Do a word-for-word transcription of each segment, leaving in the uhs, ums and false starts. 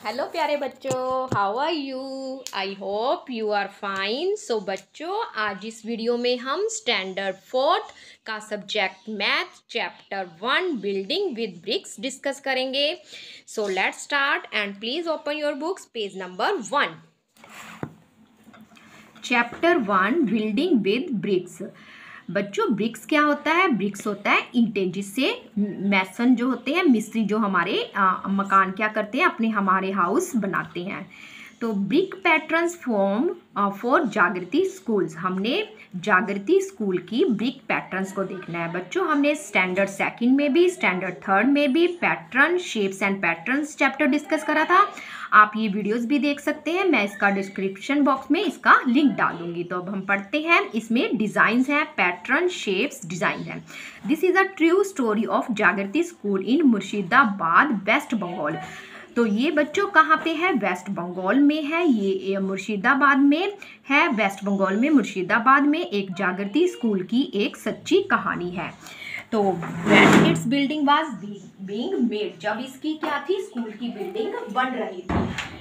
Hello प्यारे बच्चों, how are you? I hope you are fine. So बच्चों, आज इस वीडियो में हम स्टैंडर्ड फोर्थ का subject math chapter one building with bricks discuss करेंगे। So let's start and please open your books, page number one. Chapter one building with bricks. बच्चों, bricks क्या होता है? ब्रिक्स होता है ईंटें, जिससे मैसन जो होते हैं, मिस्त्री जो हमारे आ, मकान क्या करते हैं, अपने हमारे हाउस बनाते हैं। तो brick patterns form for Jagriti schools. हमने जागृति स्कूल की ब्रिक पैटर्न्स को देखना है बच्चों। हमने स्टैंडर्ड सेकंड में भी, स्टैंडर्ड थर्ड में भी pattern, shapes and patterns chapter discuss करा था। आप ये वीडियोस भी देख सकते हैं, मैं इसका डिस्क्रिप्शन बॉक्स में इसका लिंक डाल दूंगी। तो अब हम पढ़ते हैं। इसमें डिजाइन्स हैं, पैटर्न, शेप्स, डिजाइन है। This is a true story of Jagriti school in Murshidabad, West Bengal. तो ये बच्चों कहाँ पे है? वेस्ट बंगाल में है। ये मुर्शिदाबाद में है, वेस्ट बंगाल में मुर्शिदाबाद में एक जागृति स्कूल की एक सच्ची कहानी है। तो when its building was being made, जब इसकी क्या थी, स्कूल की बिल्डिंग बन रही थी।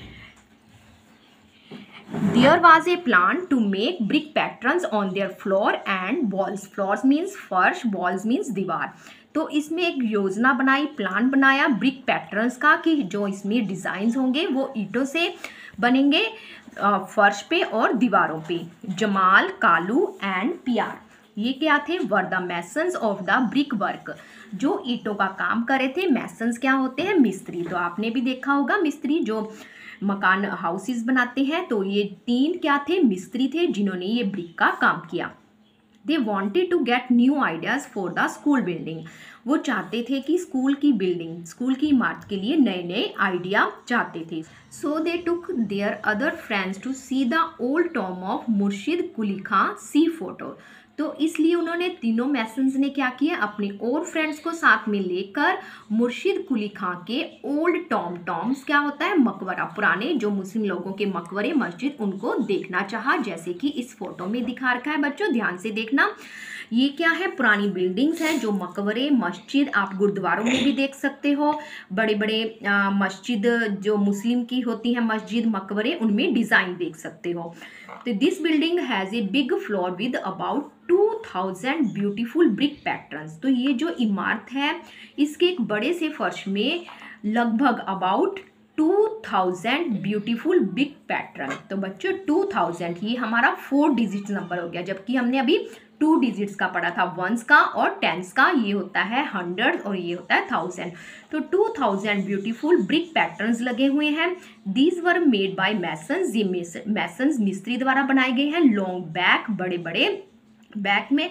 There was a plan to make brick patterns on their floor and walls. Floors means फर्श, walls means दीवार। तो इसमें एक योजना बनाई, प्लान बनाया ब्रिक पैटर्न्स का, कि जो इसमें डिजाइन होंगे वो ईंटों से बनेंगे फर्श पे और दीवारों पे। जमाल, कालू एंड पियार, ये क्या थे? Were the masons of the brick work. जो ईंटों का काम करे थे। मैसन्स क्या होते हैं? मिस्त्री। तो आपने भी देखा होगा, मिस्त्री जो मकान हाउसेस बनाते हैं। तो ये तीन क्या थे? मिस्त्री थे, जिन्होंने ये ब्रिक का काम किया। They wanted to get new ideas for the school building. वो चाहते थे कि स्कूल की बिल्डिंग, स्कूल की इमारत के लिए नए नए आइडिया चाहते थे। So they took their other friends to see the old tomb of Murshid Quli Khan C photo. तो इसलिए उन्होंने, तीनों मैसन्स ने क्या किया, अपने और फ्रेंड्स को साथ में लेकर मुर्शिद कुली खां के ओल्ड टॉम, टॉम्स क्या होता है? मकबरा, पुराने जो मुस्लिम लोगों के मकबरे, मस्जिद, उनको देखना चाहा, जैसे कि इस फोटो में दिखा रखा है बच्चों, ध्यान से देखना। ये क्या है? पुरानी बिल्डिंग्स हैं, जो मकबरे, मस्जिद, आप गुरुद्वारों में भी देख सकते हो। बड़े बड़े मस्जिद जो मुस्लिम की होती हैं, मस्जिद, मकबरे, उनमें डिजाइन देख सकते हो। तो this building has a big floor with about two thousand beautiful brick patterns. तो ये जो इमारत है, इसके एक बड़े से फर्श में लगभग about two thousand beautiful brick pattern. तो बच्चों टू थाउजेंड, ये हमारा फोर डिजिट नंबर हो गया, जबकि हमने अभी टू डिजिट्स का पढ़ा था, वंस का और टेंस का। ये होता है हंड्रेड और ये होता है थाउजेंड। तो two thousand beautiful brick patterns लगे हुए हैं। These were made by masons. ये मैसन्स मिस्त्री द्वारा बनाए गए हैं। लॉन्ग बैक, बड़े बड़े बैक में,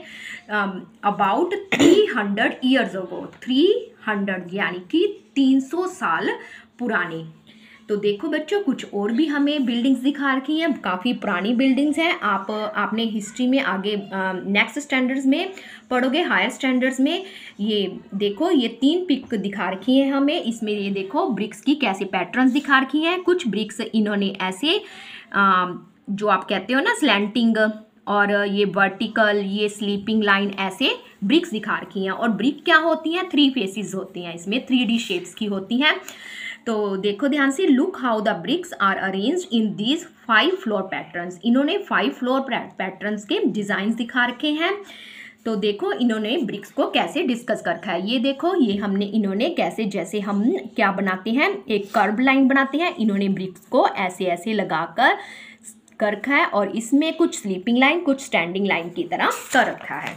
about three hundred years ago, three hundred यानी कि तीन सौ साल पुराने। तो देखो बच्चों, कुछ और भी हमें बिल्डिंग्स दिखा रखी हैं, काफ़ी पुरानी बिल्डिंग्स हैं। आप आपने हिस्ट्री में आगे नेक्स्ट स्टैंडर्ड्स में पढ़ोगे, हायर स्टैंडर्ड्स में। ये देखो, ये तीन पिक दिखा रखी हैं हमें। इसमें ये देखो ब्रिक्स की कैसे पैटर्न्स दिखा रखी हैं। कुछ ब्रिक्स इन्होंने ऐसे आ, जो आप कहते हो ना स्लैंटिंग, और ये वर्टिकल, ये स्लीपिंग लाइन, ऐसे ब्रिक्स दिखा रखी हैं। और ब्रिक क्या होती हैं? थ्री फेसेस होती हैं, इसमें थ्री डी शेप्स की होती हैं। तो देखो ध्यान से, look how the bricks are arranged in these five floor patterns. इन्होंने फाइव फ्लोर पैटर्न्स के डिजाइन दिखा रखे हैं। तो देखो इन्होंने ब्रिक्स को कैसे डिस्कस कर रखा है। ये देखो, ये हमने इन्होंने कैसे, जैसे हम क्या बनाते हैं, एक कर्व लाइन बनाते हैं, इन्होंने ब्रिक्स को ऐसे ऐसे लगाकर कर रखा है। और इसमें कुछ स्लीपिंग लाइन, कुछ स्टैंडिंग लाइन की तरह कर रखा है।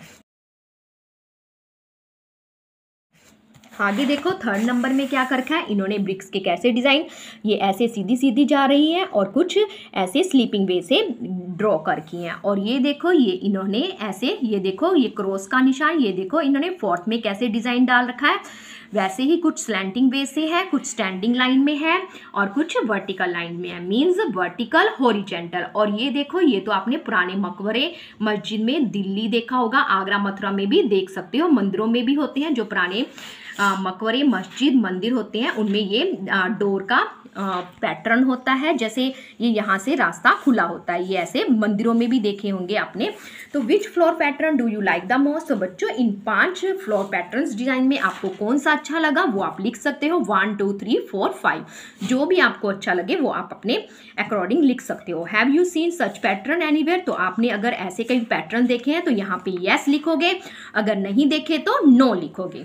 आगे देखो, थर्ड नंबर में क्या कर रखा है इन्होंने, ब्रिक्स के कैसे डिजाइन, ये ऐसे सीधी सीधी जा रही है और कुछ ऐसे स्लीपिंग वे से ड्रॉ कर की हैं। और ये देखो, ये इन्होंने ऐसे, ये देखो ये क्रॉस का निशान, ये देखो इन्होंने फोर्थ में कैसे डिजाइन डाल रखा है। वैसे ही कुछ स्लैंटिंग वे से है, कुछ स्टैंडिंग लाइन में है और कुछ वर्टिकल लाइन में है, मीन्स वर्टिकल, हॉरिजेंटल। और ये देखो, ये तो आपने पुराने मकबरे, मस्जिद में दिल्ली देखा होगा, आगरा, मथुरा में भी देख सकते हो, मंदिरों में भी होते हैं जो पुराने मकबरे, मस्जिद, मंदिर होते हैं उनमें ये डोर का पैटर्न होता है। जैसे ये यहाँ से रास्ता खुला होता है, ये ऐसे मंदिरों में भी देखे होंगे आपने। तो which floor pattern do you like the most? तो बच्चों इन पांच फ्लोर पैटर्न्स डिजाइन में आपको कौन सा अच्छा लगा वो आप लिख सकते हो। One two three four five, जो भी आपको अच्छा लगे वो आप अपने अकॉर्डिंग लिख सकते हो। Have you seen such pattern anywhere? तो आपने अगर ऐसे कई पैटर्न देखे हैं तो यहाँ पे यस लिखोगे, अगर नहीं देखे तो नो लिखोगे।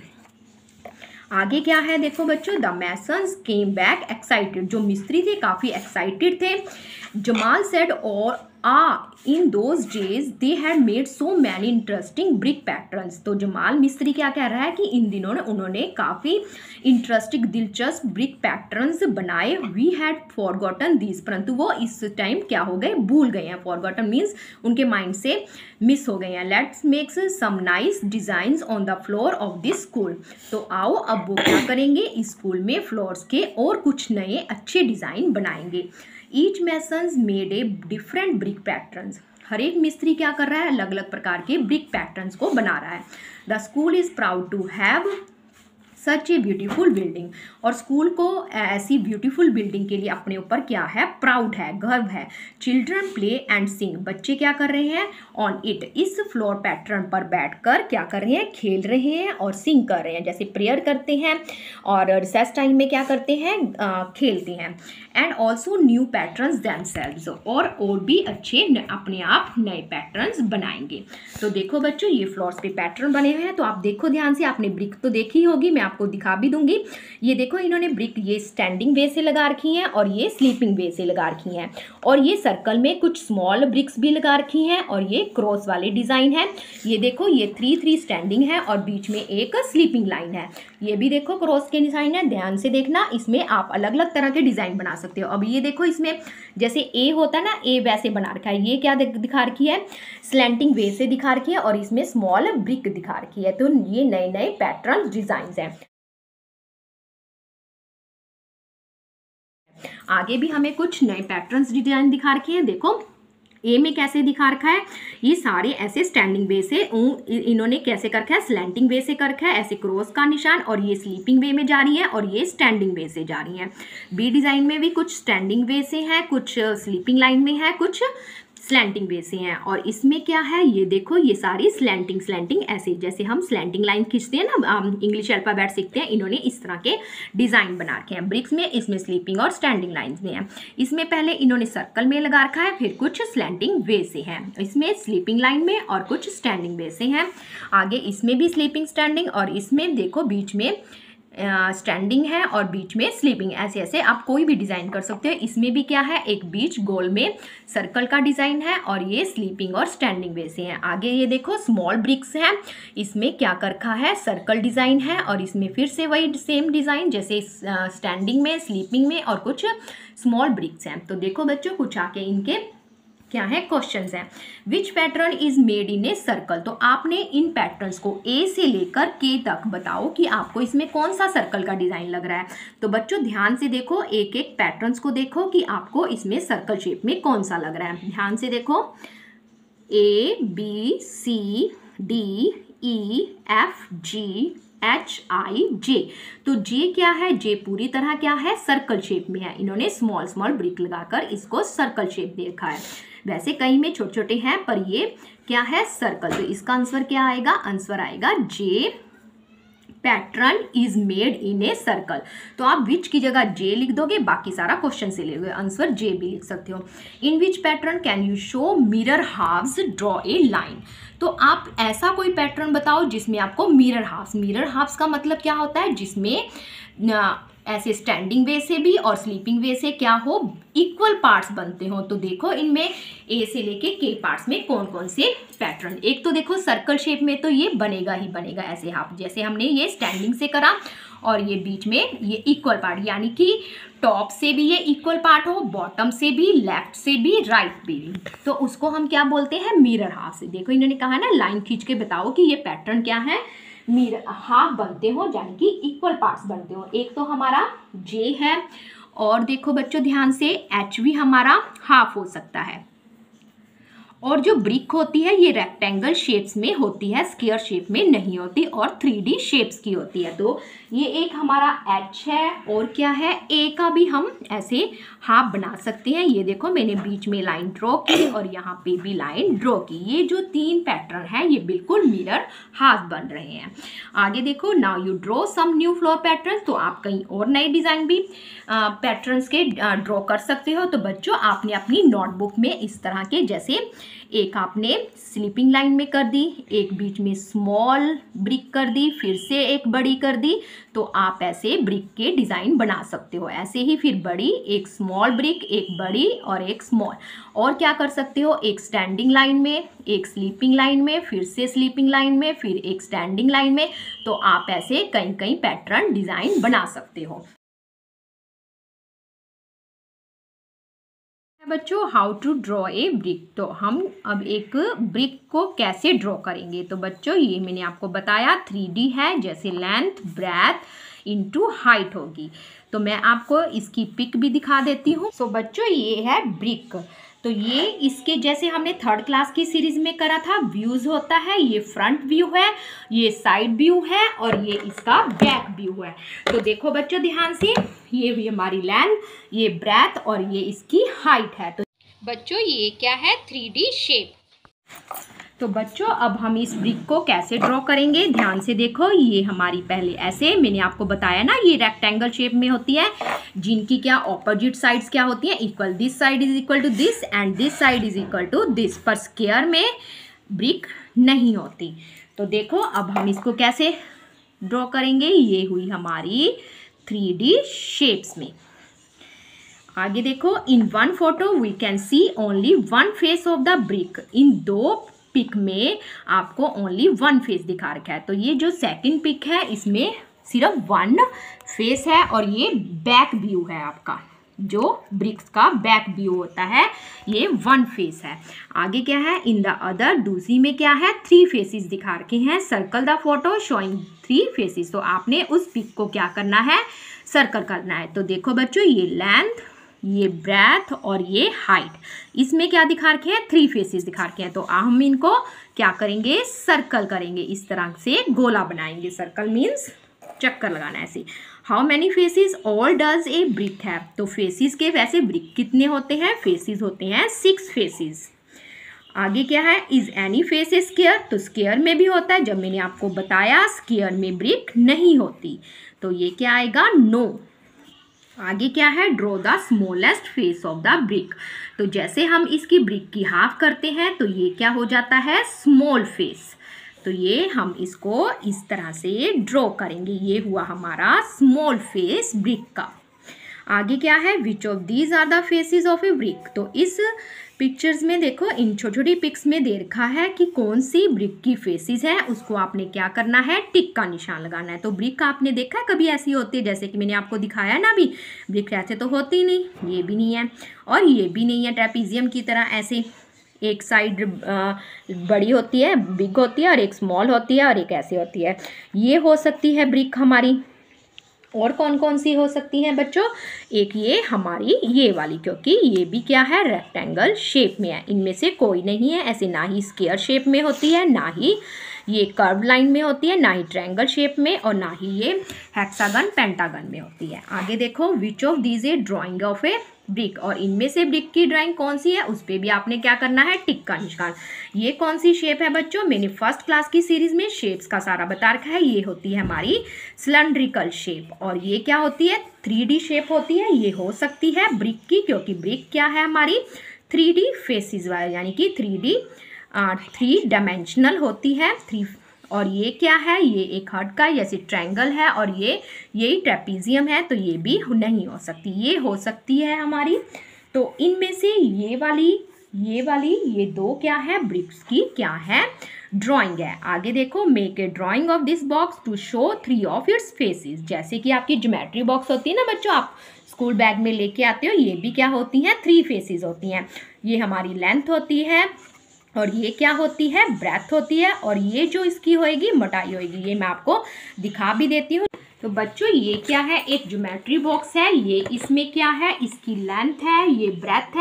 आगे क्या है देखो बच्चों, the masons came back excited. जो मिस्त्री थे काफ़ी एक्साइटेड थे। जमाल सेड और ah in those days they had made so many interesting brick patterns. तो जमाल मिस्त्री क्या कह रहा है कि इन दिनों ने उन्होंने काफ़ी इंटरेस्टिंग दिलचस्प ब्रिक पैटर्न्स बनाए। वी हैड फॉरगॉटन दिस, परंतु वो इस टाइम क्या हो गए, भूल गए हैं। फॉरगॉटन मीन्स उनके माइंड से मिस हो गए हैं। Let's makes some nice designs on the floor of this school. तो आओ अब वो क्या करेंगे, स्कूल में फ्लोर्स के और कुछ नए अच्छे डिज़ाइन बनाएंगे। Each masons made a different brick patterns. हर एक मिस्त्री क्या कर रहा है, अलग अलग प्रकार के ब्रिक पैटर्न्स को बना रहा है। The school is proud to have such a beautiful building. और स्कूल को ऐसी ब्यूटीफुल बिल्डिंग के लिए अपने ऊपर क्या है, प्राउड है, गर्व है। Children play and sing. बच्चे क्या कर रहे हैं, ऑन इट, इस फ्लोर पैटर्न पर बैठकर क्या कर रहे हैं, खेल रहे हैं और सिंग कर रहे हैं। जैसे प्रेयर करते हैं और रिसेस टाइम में क्या करते हैं, आ, खेलते हैं। And also new patterns themselves, और और भी अच्छे अपने आप नए पैटर्न्स बनाएंगे। तो देखो बच्चों ये फ्लोर्स पे पैटर्न बने हुए हैं, तो आप देखो ध्यान से, आपने ब्रिक तो देखी होगी, मैं आपको दिखा भी दूंगी। ये देखो इन्होंने ब्रिक ये स्टैंडिंग वे से लगा रखी हैं और ये स्लीपिंग वे से लगा रखी हैं, और ये सर्कल में कुछ स्मॉल ब्रिक्स भी लगा रखी हैं, और ये क्रॉस वाले डिज़ाइन है। ये देखो ये थ्री थ्री स्टैंडिंग है और बीच में एक स्लीपिंग लाइन है। ये भी देखो क्रॉस के डिज़ाइन है, ध्यान से देखना। इसमें आप अलग अलग तरह के डिज़ाइन बना सकते हो। अब ये देखो इसमें जैसे ए होता है ना, ए वैसे बना रखा है। ये क्या दिखा रखी है, स्लैंटिंग वे से दिखा रखी है, और इसमें स्मॉल ब्रिक दिखा रखी है। तो ये नए नए पैटर्न डिज़ाइन हैं। आगे भी हमें कुछ नए पैटर्न्स डिजाइन दिखा रखे हैं। देखो ए में कैसे दिखा रखा है, ये सारे ऐसे स्टैंडिंग वे से इन्होंने कैसे कर रखा है, स्लैंटिंग वे से कर रखा है, ऐसे क्रॉस का निशान, और ये स्लीपिंग वे में जा रही है और ये स्टैंडिंग वे से जा रही है। बी डिज़ाइन में भी कुछ स्टैंडिंग वे से है, कुछ स्लीपिंग लाइन में है, कुछ स्लैंटिंग वे से हैं। और इसमें क्या है, ये देखो ये सारी स्लैंटिंग स्लैंटिंग ऐसे जैसे हम स्लैंटिंग लाइन खींचते हैं ना, इंग्लिश अल्फाबेट सीखते हैं, इन्होंने इस तरह के डिज़ाइन बना रखे हैं। ब्रिक्स में इसमें स्लीपिंग और स्टैंडिंग लाइंस में है। इसमें पहले इन्होंने सर्कल में लगा रखा है, फिर कुछ स्लैंटिंग वे से हैं, इसमें स्लीपिंग लाइन में, और कुछ स्टैंडिंग वे से हैं। आगे इसमें भी स्लीपिंग स्टैंडिंग, और इसमें देखो बीच में स्टैंडिंग uh, है और बीच में स्लीपिंग। ऐसे ऐसे आप कोई भी डिज़ाइन कर सकते हो। इसमें भी क्या है, एक बीच गोल में सर्कल का डिज़ाइन है, और ये स्लीपिंग और स्टैंडिंग वे से हैं। आगे ये देखो स्मॉल ब्रिक्स हैं, इसमें क्या कर रखा है, सर्कल डिज़ाइन है, और इसमें फिर से वही सेम डिज़ाइन जैसे स्टैंडिंग में, स्लीपिंग में, और कुछ स्मॉल ब्रिक्स हैं। तो देखो बच्चों कुछ आके इनके क्या है, क्वेश्चंस हैं। Which pattern is made in a circle? तो आपने इन पैटर्न्स को ए से लेकर के तक बताओ कि आपको इसमें कौन सा सर्कल का डिज़ाइन लग रहा है। तो बच्चों ध्यान से देखो, एक एक पैटर्न्स को देखो कि आपको इसमें सर्कल शेप में कौन सा लग रहा है। ध्यान से देखो, A B C D E F G H I J. तो जे क्या है, जे पूरी तरह क्या है, सर्कल शेप में है। इन्होंने स्मॉल स्मॉल ब्रिक लगाकर इसको सर्कल शेप दे रखा है। वैसे कई में छोटे छोटे हैं, पर ये क्या है, सर्कल। तो इसका आंसर क्या आएगा, आंसर आएगा J pattern is made in a circle. तो आप विच की जगह जे लिख दोगे, बाकी सारा क्वेश्चन से ले लोगे, आंसर जे भी लिख सकते हो। In which pattern can you show mirror halves draw a line? तो आप ऐसा कोई पैटर्न बताओ जिसमें आपको मिरर हाफ्स, मिरर हाफ्स का मतलब क्या होता है, जिसमें ऐसे स्टैंडिंग वे से भी और स्लीपिंग वे से क्या हो, इक्वल पार्ट्स बनते हो। तो देखो इनमें ए से लेके के पार्ट्स में कौन कौन से पैटर्न। एक तो देखो सर्कल शेप में तो ये बनेगा ही बनेगा ऐसे हाफ, जैसे हमने ये स्टैंडिंग से करा, और ये बीच में ये इक्वल पार्ट, यानी कि टॉप से भी ये इक्वल पार्ट हो, बॉटम से भी, लेफ्ट से भी, राइट भी, तो उसको हम क्या बोलते हैं, मिरर हाफ से। देखो इन्होंने कहा ना, लाइन खींच के बताओ कि ये पैटर्न क्या है, मिरर हाफ बनते हो, यानी कि इक्वल पार्ट्स बनते हो। एक तो हमारा जे है, और देखो बच्चों ध्यान से एच भी हमारा हाफ हो सकता है, और जो ब्रिक होती है ये रेक्टेंगल शेप्स में होती है, स्क्वायर शेप में नहीं होती और थ्री डी शेप्स की होती है। तो ये एक हमारा एच है और क्या है, ए का भी हम ऐसे हाफ बना सकते हैं। ये देखो मैंने बीच में लाइन ड्रॉ की और यहाँ पे भी लाइन ड्रॉ की। ये जो तीन पैटर्न है ये बिल्कुल मिरर हाफ बन रहे हैं। आगे देखो, now you draw some new floor pattern. तो आप कहीं और नए डिज़ाइन भी पैटर्न्स के ड्रॉ कर सकते हो। तो बच्चों आपने अपनी नोटबुक में इस तरह के, जैसे एक आपने स्लीपिंग लाइन में कर दी, एक बीच में स्मॉल ब्रिक कर दी, फिर से एक बड़ी कर दी, तो आप ऐसे ब्रिक के डिज़ाइन बना सकते हो। ऐसे ही फिर बड़ी, एक स्मॉल ब्रिक, एक बड़ी और एक स्मॉल। और क्या कर सकते हो, एक स्टैंडिंग लाइन में, एक स्लीपिंग लाइन में, फिर से स्लीपिंग लाइन में, फिर एक स्टैंडिंग लाइन में। तो आप ऐसे कई कई पैटर्न डिज़ाइन बना सकते हो। बच्चों, how to draw a brick. तो हम अब एक ब्रिक को कैसे ड्रॉ करेंगे। तो बच्चों ये मैंने आपको बताया थ्री डी है, जैसे लेंथ ब्रेथ इनटू हाइट होगी। तो मैं आपको इसकी पिक भी दिखा देती हूँ। सो बच्चों ये है ब्रिक। तो ये इसके जैसे हमने थर्ड क्लास की सीरीज में करा था, व्यूज होता है। ये फ्रंट व्यू है, ये साइड व्यू है और ये इसका बैक व्यू है। तो देखो बच्चों ध्यान से, ये भी हमारी लेंथ, ये ब्रेथ और ये इसकी हाइट है। तो बच्चों ये क्या है, थ्री डी शेप। तो बच्चों अब हम इस ब्रिक को कैसे ड्रॉ करेंगे, ध्यान से देखो। ये हमारी पहले ऐसे मैंने आपको बताया ना, ये रेक्टेंगल शेप में होती है, जिनकी क्या ऑपोजिट साइड्स क्या होती हैं, equal. This side is equal to this and this side is equal to this. पर स्क्वायर में ब्रिक नहीं होती। तो देखो अब हम इसको कैसे ड्रॉ करेंगे। ये हुई हमारी थ्री डी शेप्स में। आगे देखो, in one photo we can see only one face of the brick. इन दो पिक में आपको ओनली वन फेस दिखा रखा है। तो ये जो सेकंड पिक है इसमें सिर्फ वन फेस है और ये बैक व्यू है आपका, जो ब्रिक्स का बैक व्यू होता है, ये वन फेस है। आगे क्या है, इन द अदर, दूसरी में क्या है, थ्री फेसेस दिखा रखे हैं। Circle the photo showing three faces. तो आपने उस पिक को क्या करना है, सर्कल करना है। तो देखो बच्चों, ये लेंथ, ये ब्रेथ और ये हाइट, इसमें क्या दिखा रखे हैं, थ्री फेसेस दिखा रखे हैं। तो हम इनको क्या करेंगे, सर्कल करेंगे, इस तरह से गोला बनाएंगे। सर्कल मीन्स चक्कर लगाना ऐसे। How many faces all does a brick है। तो फेसेस के वैसे ब्रिक कितने होते हैं, फेसेस होते हैं सिक्स फेसेस। आगे क्या है, is any face a square. तो स्क्वायर में भी होता है, जब मैंने आपको बताया स्क्वायर में ब्रिक नहीं होती। तो ये क्या आएगा, नो। आगे क्या है, draw the smallest face of the brick. तो जैसे हम इसकी ब्रिक की हाफ करते हैं तो ये क्या हो जाता है, स्मॉल फेस। तो ये हम इसको इस तरह से ड्रॉ करेंगे। ये हुआ हमारा स्मॉल फेस ब्रिक का। आगे क्या है, which of these are the faces of a brick. तो इस पिक्चर्स में देखो, इन छोटी छोटी पिक्स में दे रखा है कि कौन सी ब्रिक की फेसेस है, उसको आपने क्या करना है, टिक का निशान लगाना है। तो ब्रिक आपने देखा है कभी ऐसी होती है, जैसे कि मैंने आपको दिखाया ना अभी, ब्रिक ऐसे तो होती ही नहीं, ये भी नहीं है और ये भी नहीं है। ट्रेपीजियम की तरह ऐसे एक साइड बड़ी होती है, बिग होती है, और एक स्मॉल होती है और एक ऐसी होती है। ये हो सकती है ब्रिक हमारी। और कौन कौन सी हो सकती हैं बच्चों, एक ये हमारी ये वाली, क्योंकि ये भी क्या है, रेक्टेंगल शेप में है। इनमें से कोई नहीं है ऐसे, ना ही स्क्वायर शेप में होती है, ना ही ये कर्व लाइन में होती है, ना ही ट्रायंगल शेप में, और ना ही ये हेक्सागन पेंटागन में होती है। आगे देखो, which of these a drawing of a brick. और इनमें से ब्रिक की ड्राइंग कौन सी है, उस पर भी आपने क्या करना है, टिक का निशान। ये कौन सी शेप है बच्चों, मैंने फर्स्ट क्लास की सीरीज में शेप्स का सारा बता रखा है। ये होती है हमारी सिलेंड्रिकल शेप। और ये क्या होती है, थ्री डी शेप होती है। ये हो सकती है ब्रिक की, क्योंकि ब्रिक क्या है हमारी, थ्री डी फेसिस वाली, यानी कि थ्री डी थ्री डायमेंशनल होती है। थ्री और ये क्या है, ये एक हर्ट का जैसे ट्रायंगल है, और ये यही ट्रेपीजियम है, तो ये भी नहीं हो सकती। ये हो सकती है हमारी। तो इनमें से ये वाली, ये वाली, ये दो क्या है, ब्रिक्स की क्या है, ड्राइंग है। आगे देखो, make a drawing of this box to show three of its faces. जैसे कि आपकी ज्योमेट्री बॉक्स होती है ना बच्चों, आप स्कूल बैग में लेके आते हो, ये भी क्या होती हैं, थ्री फेसेस होती हैं। ये हमारी लेंथ होती है, और ये क्या होती है, ब्रेथ होती है, और ये जो इसकी होएगी मोटाई होएगी। ये मैं आपको दिखा भी देती हूँ। तो बच्चों ये क्या है, एक ज्योमेट्री बॉक्स है। ये इसमें क्या है, इसकी लेंथ है, ये ब्रेथ है,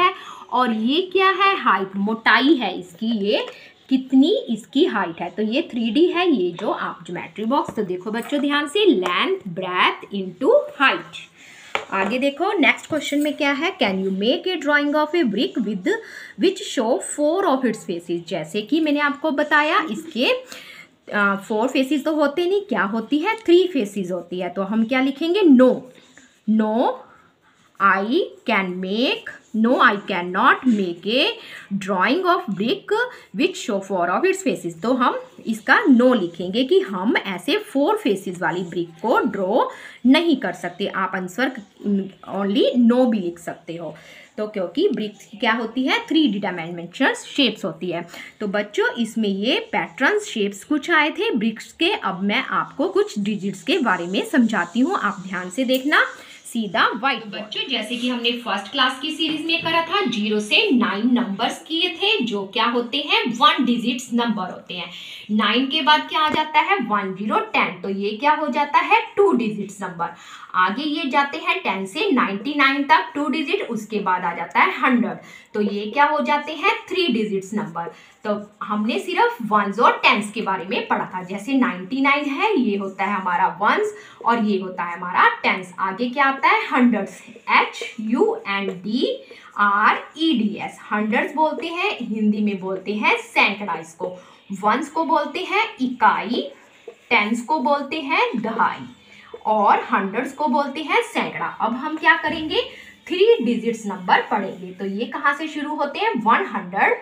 और ये क्या है, हाइट, मोटाई है इसकी, ये कितनी इसकी हाइट है। तो ये थ्री डी है, ये जो आप ज्योमेट्री बॉक्स। तो देखो बच्चों ध्यान से, लेंथ ब्रेथ इनटू हाइट। आगे देखो नेक्स्ट क्वेश्चन में क्या है, can you make a drawing of a brick with which show four of its faces. जैसे कि मैंने आपको बताया इसके फोर uh, फेसेस तो होते नहीं, क्या होती है, थ्री फेसेस होती है। तो हम क्या लिखेंगे, no no I can make, no I cannot make a drawing of brick which show four of its faces। तो हम इसका no लिखेंगे कि हम ऐसे फोर फेसेस वाली ब्रिक को ड्रॉ नहीं कर सकते। आप आंसर ओनली no भी लिख सकते हो। तो क्योंकि ब्रिक क्या होती है, थ्री डी डायमेंशनल शेप्स होती है। तो बच्चों इसमें ये पैटर्न्स शेप्स कुछ आए थे ब्रिक्स के। अब मैं आपको कुछ डिजिट्स के बारे में समझाती हूँ, आप ध्यान से देखना। सीधा व्हाइट। बच्चों जैसे कि हमने फर्स्ट क्लास की सीरीज में करा था, जीरो से नाइन नंबर्स किए थे जो क्या होते हैं, वन डिजिट्स नंबर होते हैं। नाइन के बाद क्या आ जाता है, वन जीरो टेन, तो ये क्या हो जाता है, टू डिजिट्स नंबर। आगे ये जाते हैं टेन से नाइन्टी नाइन तक टू डिजिट, उसके बाद आ जाता है हंड्रेड, तो ये क्या हो जाते हैं, थ्री डिजिट्स नंबर। तो हमने सिर्फ वंस और टेंस के बारे में पढ़ा था। जैसे नाइन्टी नाइन है, ये होता है हमारा वंस और ये होता है हमारा टेंस। आगे क्या आता है, hundreds, H U N D R E D S. Hundreds बोलते हैं, हिंदी में बोलते हैं सैकड़ा इसको। वंस को बोलते हैं इकाई, टेंस को बोलते हैं दहाई और हंड्रेड्स को बोलते हैं सैकड़ा। अब हम क्या करेंगे, थ्री डिजिट्स नंबर पढ़ेंगे। तो ये कहाँ से शुरू होते हैं, वन हंड्रेड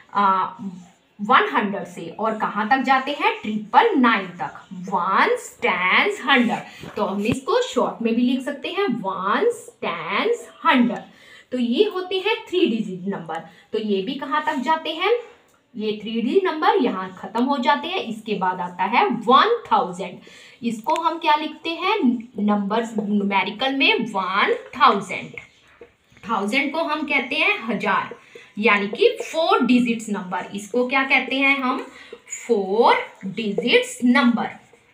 वन हंड्रेड से, और कहाँ तक जाते हैं, ट्रिपल नाइन तक, वंस टेंस हंड्रेड। तो हम इसको शॉर्ट में भी लिख सकते हैं, वंस टेंस हंड्रेड। तो ये होते हैं थ्री डिजिट नंबर। तो ये भी कहाँ तक जाते हैं, ये थ्री डिजिट नंबर यहाँ खत्म हो जाते हैं। इसके बाद आता है वन थाउजेंड। इसको हम क्या लिखते हैं, नंबर्स न्यूमेरिकल में वन थाउजेंड। थाउजेंड को हम कहते हैं हजार, यानी कि फोर डिजिट्स नंबर। इसको क्या कहते हैं हम, फोर डिजिट्स नंबर।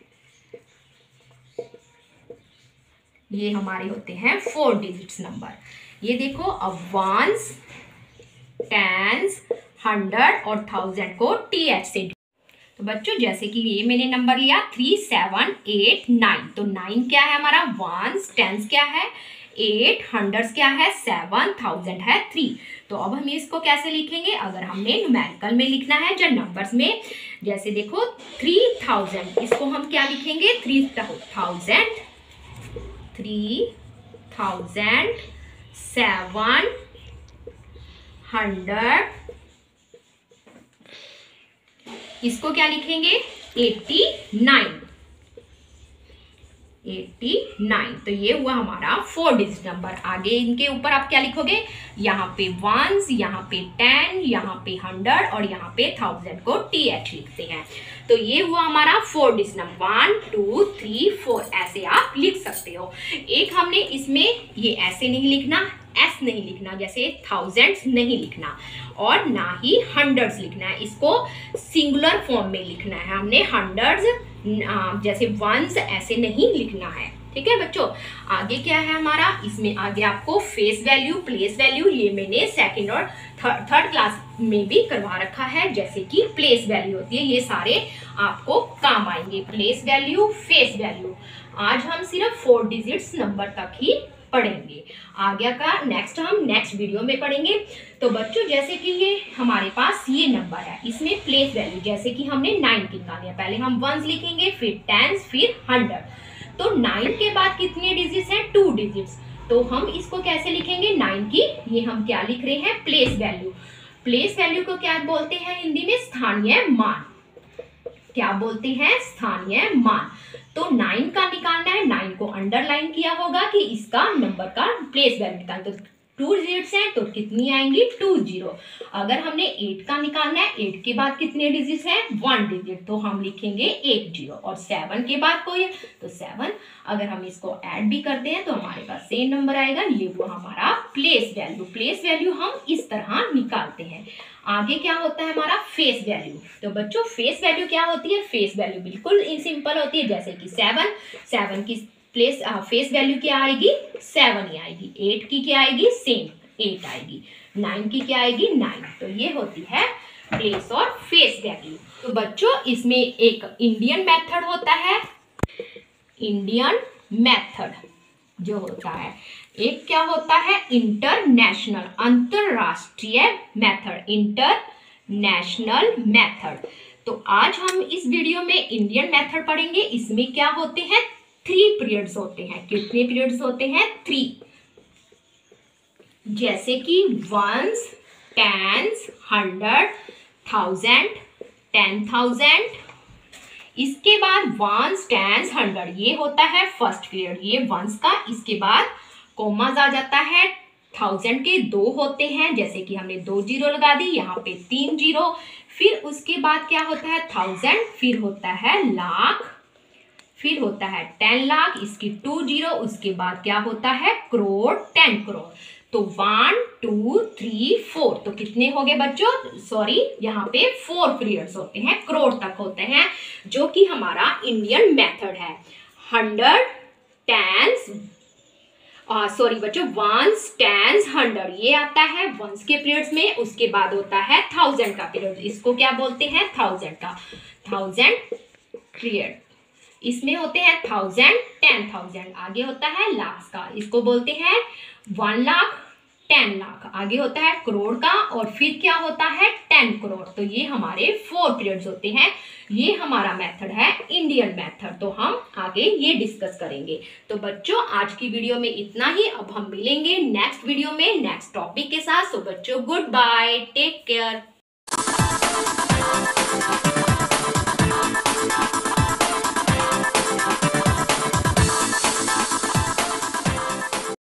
ये हमारे होते हैं फोर डिजिट्स नंबर। ये देखो, अब वंस, टेंस, हंड्रेड और थाउजेंड को टी एच से। तो बच्चों जैसे कि ये मैंने नंबर लिया थ्री सेवन एट नाइन। तो नाइन क्या है हमारा, वंस, टेंस क्या है, एट, हंड्रेड्स क्या है, सेवन, थाउजेंड है थ्री। तो अब हम इसको कैसे लिखेंगे, अगर हमने न्यूमेरिकल में लिखना है या नंबर्स में, जैसे देखो थ्री थाउजेंड, इसको हम क्या लिखेंगे, three thousand, three thousand, seven hundred, इसको क्या लिखेंगे, एट्टी नाइन, एट्टी नाइन। तो ये हुआ हमारा फोर डिजिट नंबर। आगे इनके ऊपर आप क्या लिखोगे, यहाँ पे वंस, यहाँ पे टेन, यहाँ पे हंड्रेड और यहाँ पे थाउजेंड को टी एच लिखते हैं। तो ये हुआ हमारा four digit number, one two three four, ऐसे आप लिख सकते हो। एक हमने इसमें ये ऐसे नहीं लिखना, एस नहीं लिखना, जैसे थाउजेंड्स नहीं लिखना और ना ही हंड्रेड्स लिखना है, इसको सिंगुलर फॉर्म में लिखना है हमने। हंड्रेड्स जैसे वंस ऐसे नहीं लिखना है, ठीक है बच्चों। आगे क्या है हमारा, इसमें आगे आपको फेस वैल्यू, प्लेस वैल्यू, ये मैंने सेकंड और थर्ड क्लास में भी करवा रखा है। जैसे कि प्लेस वैल्यू होती है, ये सारे आपको काम आएंगे, प्लेस वैल्यू, फेस वैल्यू। आज हम सिर्फ फोर डिजिट्स नंबर तक ही पढ़ेंगे, आगे का नेक्स्ट हम नेक्स्ट वीडियो में पढ़ेंगे। तो बच्चों जैसे कि ये हमारे पास ये नंबर है, इसमें प्लेस वैल्यू, जैसे कि हमने नाइन की निकाली है, पहले हम वंस लिखेंगे, फिर टेंस, फिर हंड्रेड। तो नाइन के बाद कितने डिजिट्स हैं, टू डिजिट्स। तो हम इसको कैसे लिखेंगे, नाइन की ये हम क्या लिख रहे हैं, प्लेस वैल्यू। प्लेस वैल्यू को क्या बोलते हैं हिंदी में, स्थानीय मान। क्या बोलते हैं, स्थानीय मान। तो नाइन का निकालना है, नाइन को अंडरलाइन किया होगा कि इसका नंबर का प्लेस वैल्यू निकालना। तो टू डिजिट्स हैं तो कितनी आएंगी, टू जीरो। अगर हमने एट का निकालना है, एट के बाद कितने डिजिट्स हैं, वन डिजिट, तो हम लिखेंगे एट जीरो। और सेवन के बाद कोई तो सेवन, अगर हम इसको ऐड भी करते हैं तो हमारे पास सेम नंबर आएगा। ये वो हमारा प्लेस वैल्यू। प्लेस वैल्यू हम इस तरह निकालते हैं। आगे क्या होता है हमारा फेस वैल्यू। तो बच्चों फेस वैल्यू क्या होती है, फेस वैल्यू बिल्कुल सिंपल होती है। जैसे कि सेवन, सेवन की प्लेस फेस वैल्यू क्या आएगी, सेवन ही आएगी। एट की क्या आएगी, सेम। एट आएगी, नाइन की क्या आएगी, नाइन। तो ये होती है प्लेस और फेस वैल्यू। तो बच्चों इसमें एक इंडियन मेथड होता है, इंडियन मेथड जो होता है, एक क्या होता है इंटरनेशनल, अंतरराष्ट्रीय मेथड, इंटरनेशनल मेथड। तो आज हम इस वीडियो में इंडियन मेथड पढ़ेंगे। इसमें क्या होते हैं, थ्री पीरियड्स होते हैं। कितने पीरियड्स होते हैं, थ्री। जैसे कि ones, tens, hundred, thousand, ten thousand. इसके बाद वंस, टेंस, हंड्रेड ये होता है फर्स्ट पीरियड, ये वंस का। इसके बाद कोमाज आ जाता है, थाउजेंड के दो होते हैं, जैसे कि हमने दो जीरो लगा दी, यहाँ पे तीन जीरो। फिर उसके बाद क्या होता है थाउजेंड, फिर होता है लाख, फिर होता है टेन लाख, इसकी टू जीरो। उसके बाद क्या होता है करोड़, टेन करोड़। तो वन टू थ्री फोर, तो कितने हो गए बच्चों, सॉरी यहाँ पे फोर पीरियड्स होते हैं, करोड़ तक होते हैं, जो कि हमारा इंडियन मेथड है। हंड्रेड, टेंस, सॉरी बच्चों वंस, टेंस, हंड्रेड ये आता है वंस के पीरियड्स में। उसके बाद होता है थाउजेंड का पीरियड, इसको क्या बोलते हैं, थाउजेंड का, थाउजेंड पीरियड। इसमें होते हैं थाउजेंड, टेन थाउजेंड। आगे होता है लाख का, इसको बोलते हैं वन लाख, टेन लाख। आगे होता है करोड़ का, और फिर क्या होता है टेन करोड़। तो ये हमारे फोर पीरियड्स होते हैं। ये हमारा मेथड है इंडियन मेथड। तो हम आगे ये डिस्कस करेंगे। तो बच्चों आज की वीडियो में इतना ही। अब हम मिलेंगे नेक्स्ट वीडियो में नेक्स्ट टॉपिक के साथ। सो बच्चों गुड बाय, टेक केयर।